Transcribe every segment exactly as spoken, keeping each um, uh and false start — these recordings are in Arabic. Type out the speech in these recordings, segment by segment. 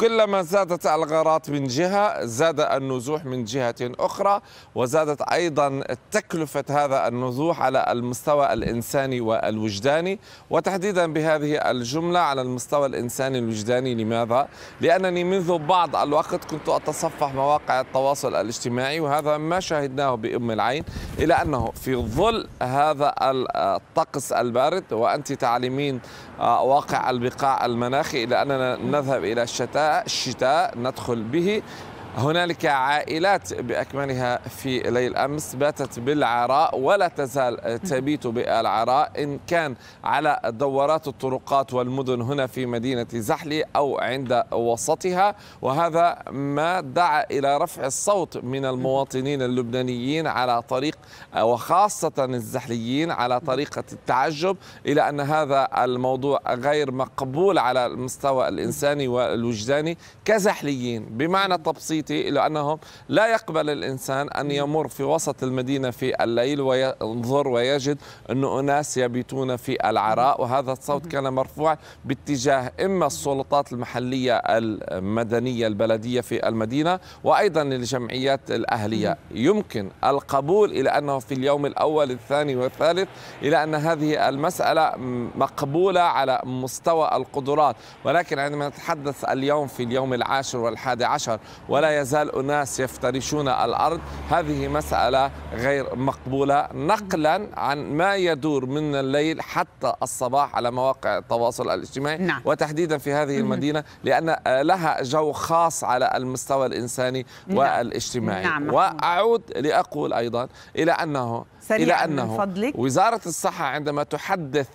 كلما زادت الغارات من جهة زاد النزوح من جهة أخرى، وزادت أيضا تكلفة هذا النزوح على المستوى الإنساني والوجداني، وتحديدا بهذه الجملة على المستوى الإنساني الوجداني. لماذا؟ لأنني منذ بعض الوقت كنت أتصفح مواقع التواصل الاجتماعي، وهذا ما شاهدناه بأم العين، إلى أنه في ظل هذا الطقس البارد، وأنت تعلمين واقع البقاع المناخي، إلى أننا نذهب إلى الشتاء الشتاء ندخل به. هنالك عائلات بأكملها في ليل أمس باتت بالعراء ولا تزال تبيت بالعراء، إن كان على دورات الطرقات والمدن هنا في مدينة زحلي أو عند وسطها، وهذا ما دعا إلى رفع الصوت من المواطنين اللبنانيين على طريق، وخاصة الزحليين، على طريقة التعجب، إلى أن هذا الموضوع غير مقبول على المستوى الإنساني والوجداني كزحليين، بمعنى تبسيط إلى أنهم لا يقبل الإنسان أن يمر في وسط المدينة في الليل وينظر ويجد أن أناس يبيتون في العراء. وهذا الصوت كان مرفوع باتجاه إما السلطات المحلية المدنية البلدية في المدينة، وأيضا الجمعيات الأهلية. يمكن القبول إلى أنه في اليوم الأول الثاني والثالث إلى أن هذه المسألة مقبولة على مستوى القدرات، ولكن عندما نتحدث اليوم في اليوم العاشر والحادي عشر ولا يزال أناس يفترشون الأرض، هذه مسألة غير مقبولة، نقلا عن ما يدور من الليل حتى الصباح على مواقع التواصل الاجتماعي. نعم. وتحديدا في هذه المدينة، لأن لها جو خاص على المستوى الإنساني نعم. والاجتماعي. نعم. وأعود لأقول أيضا إلى أنه إلى أنه وزارة الصحة عندما تحدث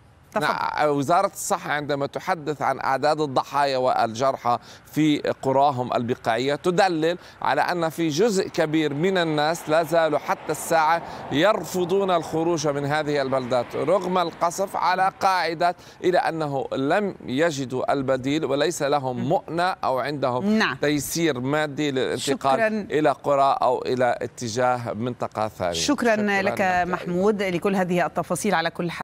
نعم وزارة الصحة عندما تحدث عن أعداد الضحايا والجرحى في قراهم البقاعية تدلل على أن في جزء كبير من الناس لا زالوا حتى الساعة يرفضون الخروج من هذه البلدات رغم القصف، على قاعدة إلى أنه لم يجدوا البديل وليس لهم مؤنة أو عندهم نعم. تيسير مادي للانتقال شكراً. إلى قرى أو إلى اتجاه منطقة ثانية. شكرا, شكرا لك محمود لكل هذه التفاصيل. على كل حال